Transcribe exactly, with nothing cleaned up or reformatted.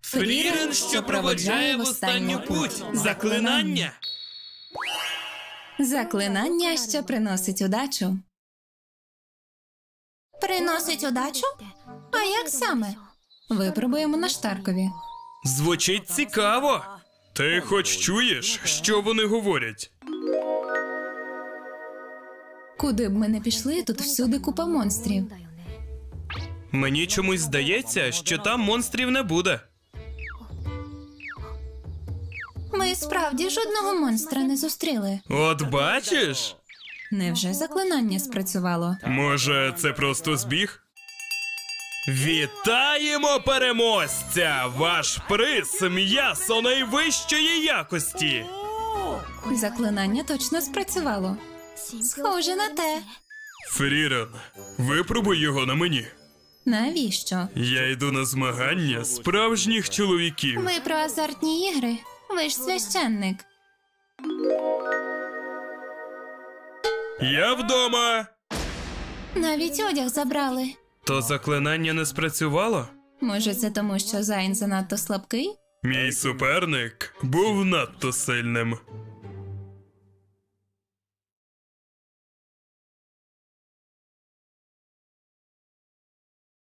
Фрірен, що проводжає в останню путь. Заклинання. Заклинання, що приносить удачу. Приносить удачу? А як саме? Випробуємо на Штаркові. Звучить цікаво. Ти хоч чуєш, що вони говорять? Куди б ми не пішли, тут всюди купа монстрів. Мені чомусь здається, що там монстрів не буде. Ми справді жодного монстра не зустріли. От бачиш? Невже заклинання спрацювало? Може, це просто збіг? Вітаємо переможця! Ваш приз – м'ясо найвищої якості! Заклинання точно спрацювало. Схоже на те. Фрірен, випробуй його на мені. Навіщо? Я йду на змагання справжніх чоловіків. Ми про азартні ігри. Ви ж священник. Я вдома! Навіть одяг забрали. То заклинання не спрацювало? Може, це тому, що Зайн занадто слабкий? Мій суперник був надто сильним.